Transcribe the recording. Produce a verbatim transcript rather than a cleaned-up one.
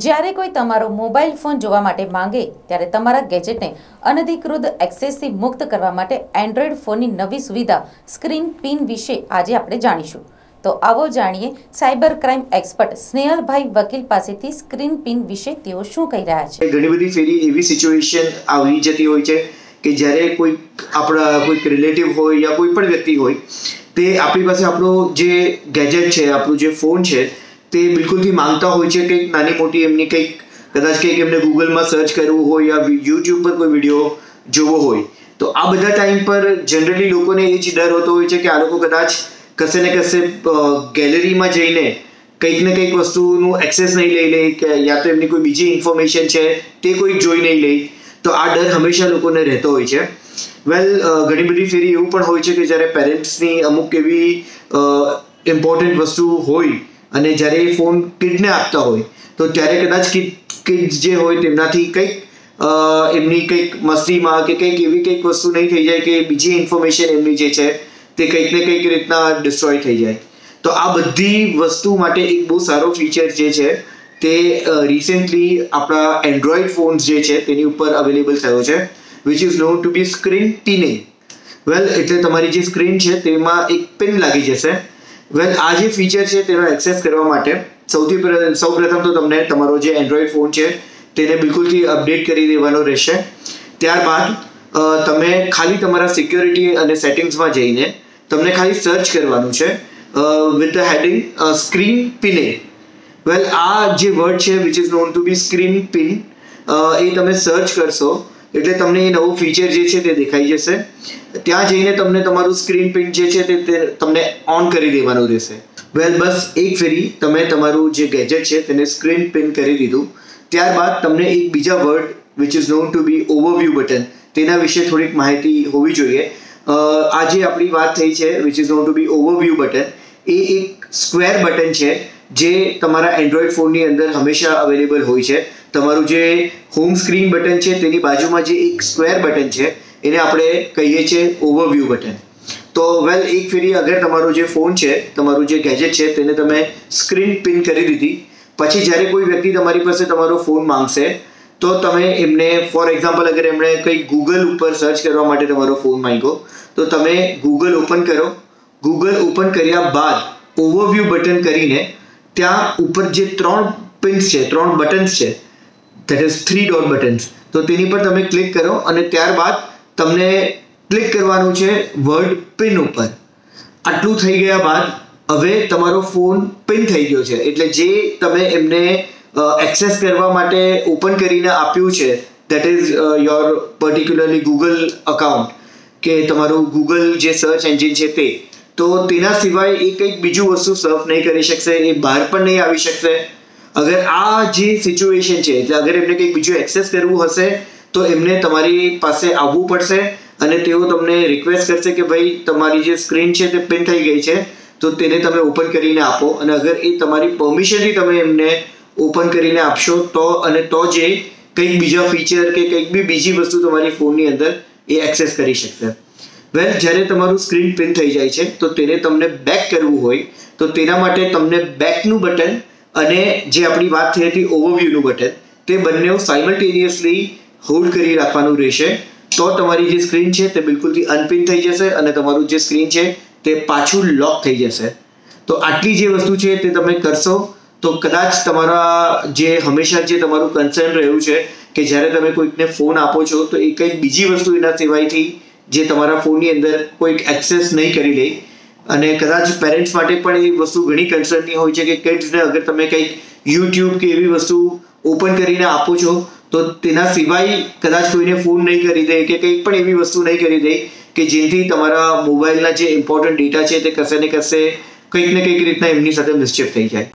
જ્યારે કોઈ તમારો મોબાઈલ ફોન જોવા માટે માંગે ત્યારે તમારા ગેજેટને અનધિકૃત એક્સેસથી મુક્ત કરવા માટે એન્ડ્રોઈડ ફોનની નવી સુવિધા સ્ક્રીન પિન વિશે આજે આપણે જાણીશું। તો આવો જાણીએ સાયબર ક્રાઇમ એક્સપર્ટ સ્નેહલભાઈ વકીલ પાસેથી સ્ક્રીન પિન વિશે તેઓ શું કહી રહ્યા છે। ઘણી બધી ફેરી એવી સિચ્યુએશન આવી જતી હોય છે કે જ્યારે કોઈ આપણા કોઈ રિલેટિવ હોય યા કોઈ પણ વ્યક્તિ હોય તે આપણી પાસે આપણો જે ગેજેટ છે, આપણો જે ફોન છે તે બિલકુલથી માંગતા હોય છે કંઈક નાની મોટી એમની કંઈક કદાચ કંઈક એમને ગૂગલમાં સર્ચ કરવું હોય યા યુટ્યુબ પર કોઈ વિડીયો જોવો હોય તો આ બધા ટાઈમ પર જનરલી લોકોને એ જ ડર હોતો હોય છે કે આ લોકો કદાચ કશે ને કશે ગેલેરીમાં જઈને કંઈક ને કંઈક વસ્તુનું એક્સેસ નહીં લઈ લે કે યા તો એમની કોઈ બીજી ઇન્ફોર્મેશન છે તે કોઈ જોઈ નહીં લે, તો આ ડર હંમેશા લોકોને રહેતો હોય છે। વેલ ઘણી બધી ફેરી એવું પણ હોય છે કે જ્યારે પેરેન્ટ્સની અમુક એવી ઇમ્પોર્ટન્ટ વસ્તુ હોય અને જ્યારે એ ફોન કિડને આપતા હોય તો ત્યારે કદાચ કિડ્સ જે હોય તેમનાથી કંઈક એમની કંઈક મસ્તીમાં કે કંઈક એવી કંઈક વસ્તુ નહીં થઈ જાય કે બીજી ઇન્ફોર્મેશન એમની જે છે તે કંઈક ને કંઈક રીતના ડિસ્ટ્રોય થઈ જાય। તો આ બધી વસ્તુ માટે એક બહુ સારો ફીચર જે છે તે રિસેન્ટલી આપણા એન્ડ્રોઈડ ફોન્સ જે છે તેની ઉપર અવેલેબલ થયો છે, which is known to be screen pinning. Well એટલે તમારી જે સ્ક્રીન છે તેમાં એક પિન લાગી જશે। વેલ આ જે ફીચર છે તેનો એક્સેસ કરવા માટે સૌથી સૌ પ્રથમ તો તમને તમારો જે એન્ડ્રોઈડ ફોન છે તેને બિલકુલથી અપડેટ કરી દેવાનો રહેશે। ત્યારબાદ તમે ખાલી તમારા સિક્યોરિટી અને સેટિંગ્સમાં જઈને તમને ખાલી સર્ચ કરવાનું છે with the heading screen pinning. Well આ જે વર્ડ છે which is known to be screen pin એ તમે સર્ચ કરશો એટલે તમને એ નવું ફીચર જે છે તે દેખાઈ જશે। ત્યાં જઈને તમને તમારું સ્ક્રીન પિન જે છે તે તમને ઓન કરી દેવાનું રહેશે। વેલ બસ એક ફેરી તમે તમારું જે ગેજેટ છે તેને સ્ક્રીન પિન કરી દીધું, ત્યારબાદ તમને એક બીજા word which is known to be overview button તેના વિશે થોડીક માહિતી હોવી જોઈએ। આ જે આપણી વાત થઈ છે which is known to be overview button એ એક સ્ક્વેર બટન છે જે તમારા એન્ડ્રોઈડ ફોનની અંદર હંમેશા અવેલેબલ હોય છે। તમારું જે હોમ સ્ક્રીન બટન છે તેની બાજુમાં જે એક સ્ક્વેર બટન છે એને આપણે કહીએ છીએ ઓવરવ્યૂ બટન। તો વેલ એક ફેરી અગર તમારો જે ફોન છે, તમારું જે ગેજેટ છે તેને તમે સ્ક્રીન પિન કરી દીધી પછી જ્યારે કોઈ વ્યક્તિ તમારી પાસે તમારો ફોન માંગશે તો તમે એમને ફોર એક્ઝામ્પલ અગર એમણે કંઈક ગૂગલ ઉપર સર્ચ કરવા માટે તમારો ફોન માંગ્યો તો તમે ગૂગલ ઓપન કરો, ગૂગલ ઓપન કર્યા બાદ ઓવરવ્યૂ બટન કરીને ત્યાં ઉપર જે ત્રણ પિન્સ છે, ત્રણ બટન્સ છે, that is three dot buttons, તો તેની પર તમે ક્લિક કરો અને ત્યારબાદ તમને ક્લિક કરવાનું છે વર્ડ પિન ઉપર। આટલું થઈ ગયા બાદ હવે તમારો ફોન પિન થઈ ગયો છે, એટલે જે તમે એમને એક્સેસ કરવા માટે ઓપન કરીને આપ્યું છે that is your particularly Google account કે તમારું ગૂગલ જે સર્ચ એન્જિન છે તે, તો તેના સિવાય એ કંઈક બીજું વસ્તુ સર્ફ નહીં કરી શકશે, એ બહાર પણ નહીં આવી શકશે। અગર આ જે સિચ્યુએશન છે એટલે અગર એમને કંઈક બીજું એક્સેસ કરવું હશે તો એમને તમારી પાસે આવવું પડશે અને તેઓ તમને રિક્વેસ્ટ કરશે કે ભાઈ તમારી જે સ્ક્રીન છે તે પિન થઈ ગઈ છે તો તેને તમે ઓપન કરીને આપો, અને અગર એ તમારી પરમિશનથી તમે એમને ઓપન કરીને આપશો તો અને તો જે કંઈક બીજા ફીચર કે કંઈક બી બીજી વસ્તુ તમારી ફોનની અંદર એ એક્સેસ કરી શકશે। વેલ જ્યારે તમારું સ્ક્રીન પિન થઈ જાય છે તો તેને તમને બેક કરવું હોય તો તેના માટે તમને બેકનું બટન અને જે આપણી વાત થઈ હતી ઓવરવ્યૂનું બટન તે બંને સાયમલ્ટેનિયસલી હોલ્ડ કરી રાખવાનું રહેશે, તો તમારી જે સ્ક્રીન છે તે બિલકુલથી અનપિન થઈ જશે અને તમારું જે સ્ક્રીન છે તે પાછું લોક થઈ જશે। તો આટલી જે વસ્તુ છે તે તમે કરશો તો કદાચ તમારા જે હંમેશા જે તમારું કન્સર્ન રહ્યું છે કે જ્યારે તમે કોઈકને ફોન આપો છો તો એ કંઈક બીજી વસ્તુ એના સિવાયથી જે તમારા ફોનની અંદર કોઈક એક્સેસ નહીં કરી લે, અને કદાચ પેરેન્ટ્સ માટે પણ એ વસ્તુ ઘણી કન્સર્નની હોય છે કે કિડ્સને અગર તમે કંઈક યુટ્યુબ કે એવી વસ્તુ ઓપન કરીને આપો છો તો તેના સિવાય કદાચ કોઈને ફોન નહીં કરી દે કે કંઈક પણ એવી વસ્તુ નહીં કરી દે કે જેથી તમારા મોબાઈલના જે ઇમ્પોર્ટન્ટ ડેટા છે તે કશે ને કશે કંઈક ને કંઈક રીતના એમની સાથે મિસચીફ થઈ જાય।